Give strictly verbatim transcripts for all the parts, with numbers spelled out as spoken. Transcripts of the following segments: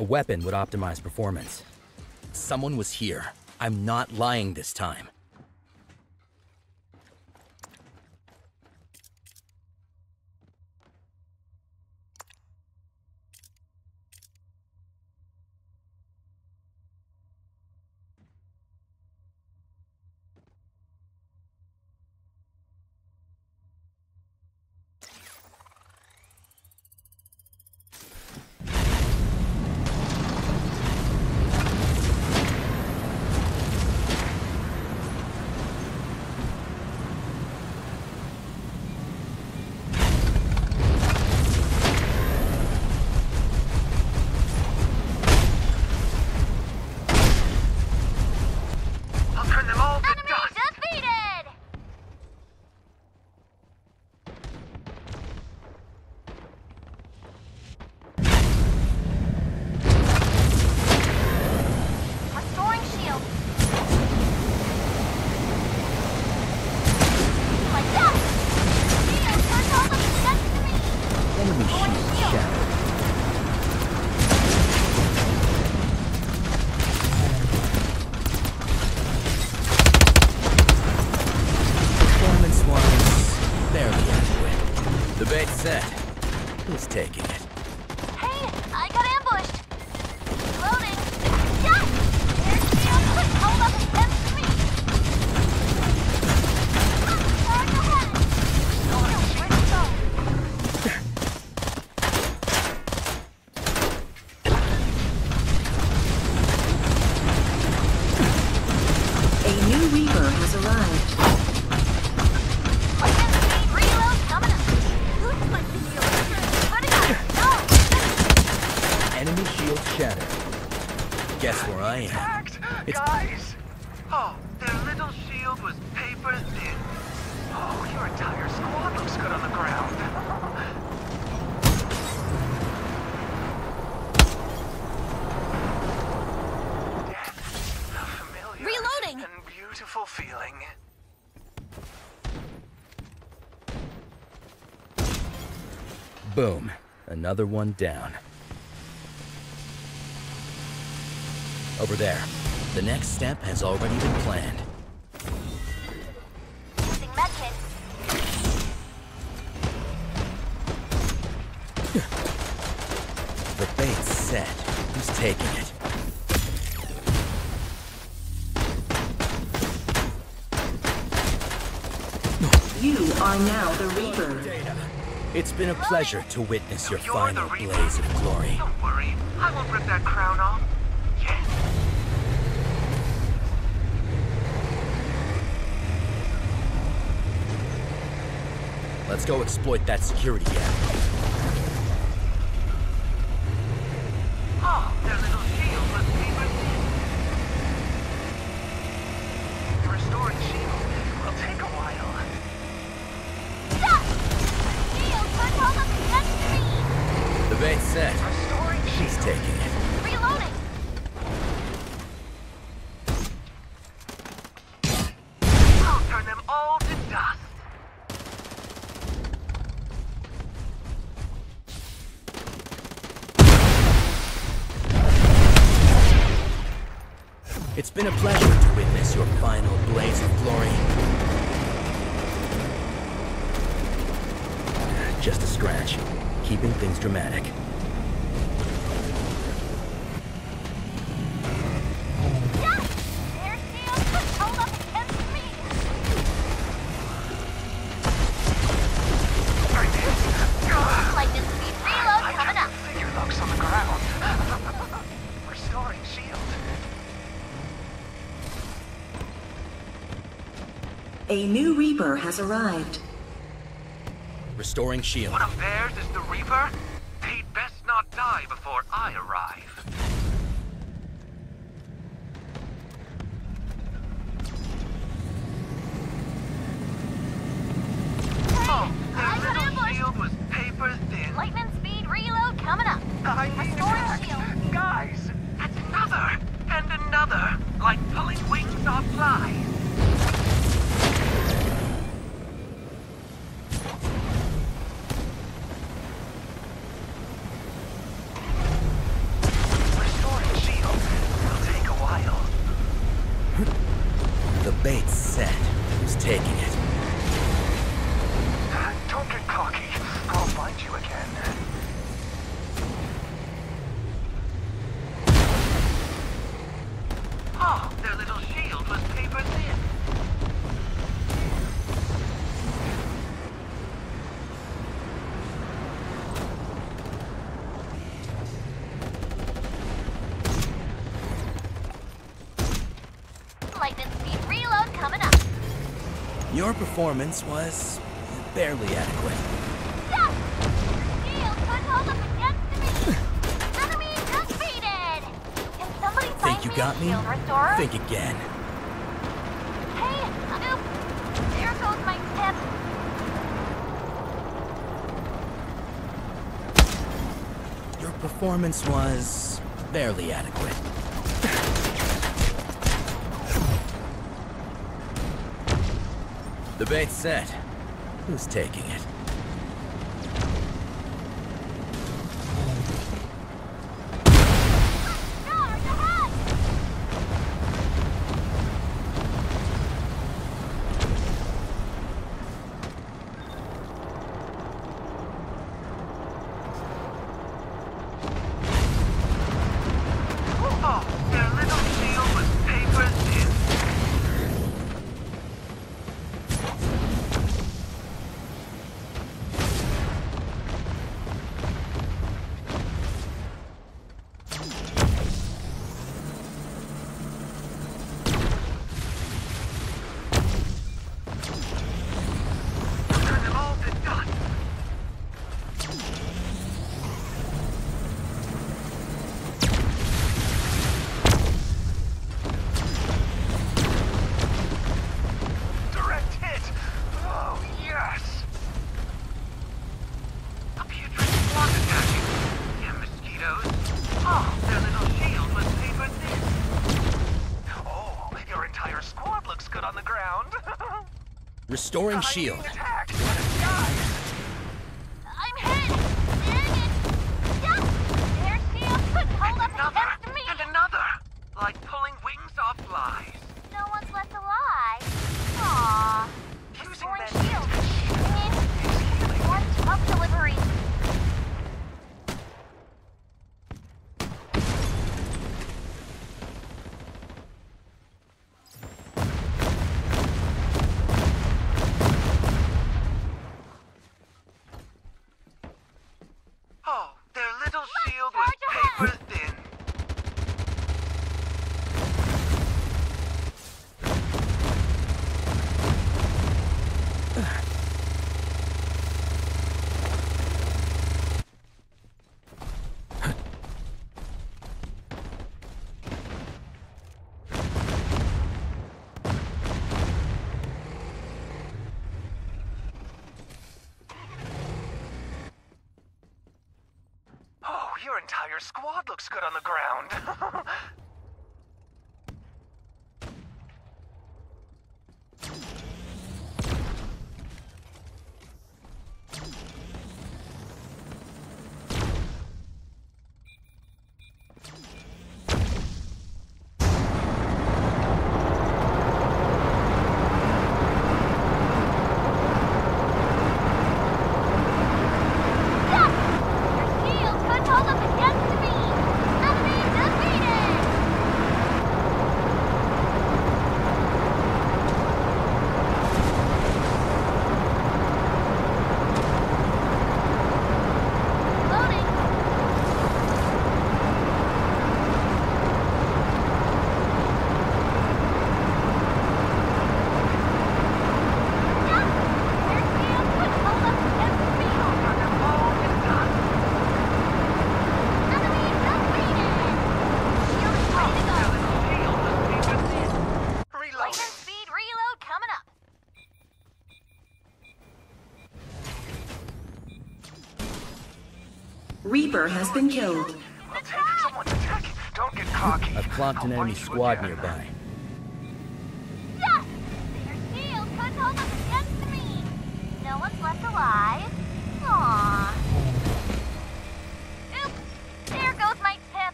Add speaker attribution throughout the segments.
Speaker 1: A weapon would optimize performance. Someone was here. I'm not lying this time. Boom. Another one down. Over there. The next step has already been planned.
Speaker 2: Using medkit.
Speaker 1: The bait's set. Who's taking it?
Speaker 3: You are now the Reaper.
Speaker 1: Data. It's been a pleasure to witness your final blaze of glory.
Speaker 4: Don't worry, I won't rip that crown off. Yes.
Speaker 1: Let's go exploit that security gap.
Speaker 4: Oh, their little shield was paper thin. Restoring shield will take a while.
Speaker 2: Stop! Shield control the next to me!
Speaker 1: The bait's set.
Speaker 4: Restoring
Speaker 1: She's
Speaker 4: shield.
Speaker 1: taking it.
Speaker 2: Reloading!
Speaker 4: I'll turn them all to dust.
Speaker 1: It's been a pleasure to witness your final blaze of glory. Just a scratch, keeping things dramatic.
Speaker 2: Yes! Their shield control up against me! Lightning speed reload
Speaker 4: I
Speaker 2: coming
Speaker 4: got
Speaker 2: up.
Speaker 4: figure locks on the ground. Restoring shield.
Speaker 3: A new Reaper has arrived.
Speaker 1: Restoring shield.
Speaker 4: One of theirs is the Reaper? They'd best not die before I arrive. Oh,
Speaker 2: I
Speaker 4: their
Speaker 2: got
Speaker 4: little
Speaker 2: ambushed.
Speaker 4: shield was paper thin.
Speaker 2: Lightning speed reload coming up.
Speaker 4: I need
Speaker 2: Restoring
Speaker 4: attack.
Speaker 2: shield.
Speaker 4: Guys, that's another and another, like pulling wings off flies. you again. Oh, their little shield was paper thin.
Speaker 2: Lightning speed reload coming up.
Speaker 1: Your performance was barely adequate.
Speaker 2: Stop! Shield couldn't hold up against me. Enemy defeated. Can somebody find
Speaker 1: Think you
Speaker 2: me
Speaker 1: got
Speaker 2: a
Speaker 1: me?
Speaker 2: shield restorer?
Speaker 1: Think again.
Speaker 2: Hey, oop! There goes my tip.
Speaker 1: Your performance was barely adequate. The bait's set. Who's taking it?
Speaker 2: Guard ahead!
Speaker 4: Oh, their little shield was paper thin. Turn them all to dust. Direct hit! Oh, yes! A putrid swarm attacking. Damn mosquitoes. Oh, their little shield was paper thin. Oh, your entire squad looks good on the ground.
Speaker 1: Restoring
Speaker 4: I'm
Speaker 1: shield.
Speaker 4: being attacked. What a guy!
Speaker 2: I'm hit! Dang it! Yes! Their shield couldn't hold up
Speaker 4: Another,
Speaker 2: against me!
Speaker 4: and another! Like pulling wings off flies.
Speaker 2: No one's left alive. Aww.
Speaker 4: Using
Speaker 2: Restoring
Speaker 4: that
Speaker 2: shield. I mean, one tough delivery.
Speaker 4: Oh, their little shield was
Speaker 2: charge
Speaker 4: paper thin. Oh, your entire squad looks good on the ground.
Speaker 2: Yes! Their shield couldn't hold up against me! Enemy defeated! Loading! Yes! Their shield couldn't hold up against me!
Speaker 4: They're all in dust.
Speaker 2: Enemy defeated! Shield is ready to
Speaker 4: Their
Speaker 2: go.
Speaker 4: little shield was paper thin. Reload.
Speaker 2: Lightning speed reload coming up.
Speaker 3: Reaper has been killed.
Speaker 4: We'll take someone's attack. Don't get cocky.
Speaker 1: I've clocked an
Speaker 4: I'll
Speaker 1: enemy
Speaker 4: find you
Speaker 1: squad
Speaker 4: again.
Speaker 1: nearby.
Speaker 2: Yes! Their shield couldn't hold up against me. No one's left alive. Aww. Oops! There goes my tip.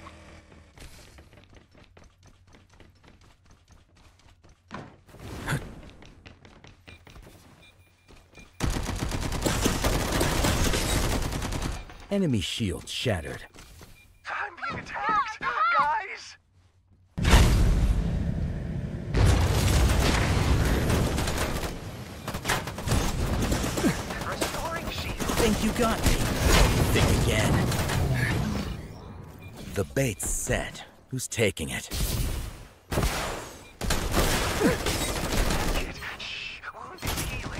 Speaker 1: Enemy shield shattered.
Speaker 4: I'm being attacked! Guys! Restoring shield.
Speaker 1: Think you got me? Think again. The bait's set. Who's taking it?
Speaker 4: Kid, shh. Wound is healing.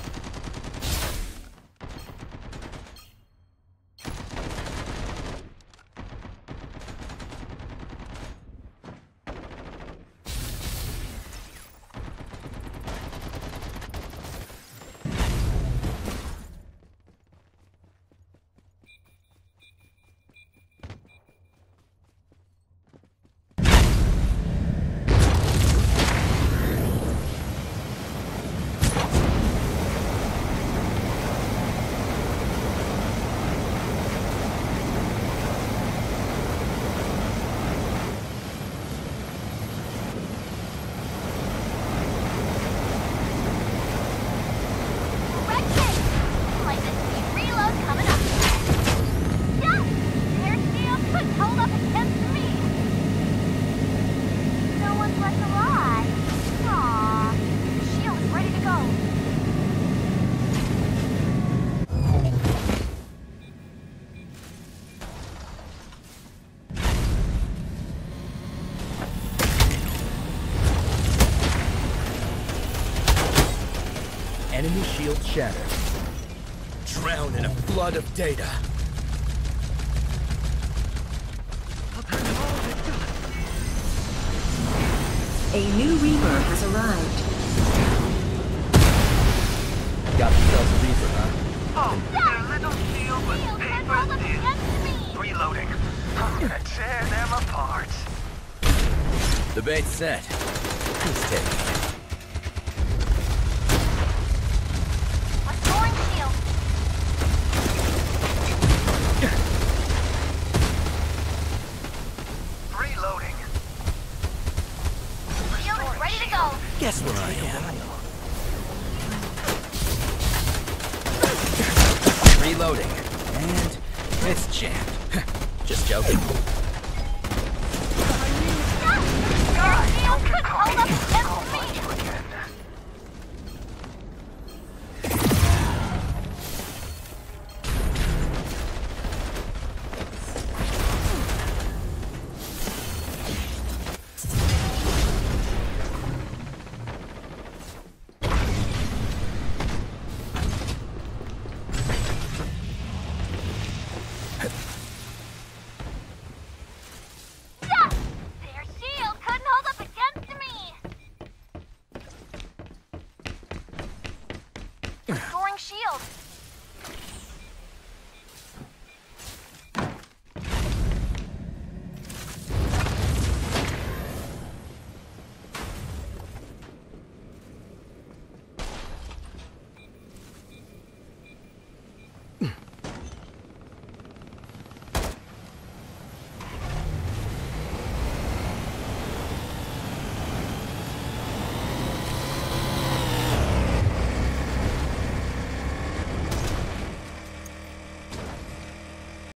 Speaker 1: Enemy shield shattered. Drowned in a flood of data.
Speaker 3: A new Reaper has arrived.
Speaker 1: Got themselves a Reaper, huh?
Speaker 4: Oh, their little shield was
Speaker 2: Shield,
Speaker 4: paper
Speaker 2: hold up
Speaker 4: thin.
Speaker 2: against me!
Speaker 4: Reloading. I'm gonna tear them apart.
Speaker 1: The bait's set. Who's taking it?
Speaker 2: Restoring shield.
Speaker 4: Reloading.
Speaker 2: Shield is ready to go.
Speaker 1: Guess where I am. Reloading. And it's jammed. Just joking.
Speaker 2: Their shield couldn't hold up against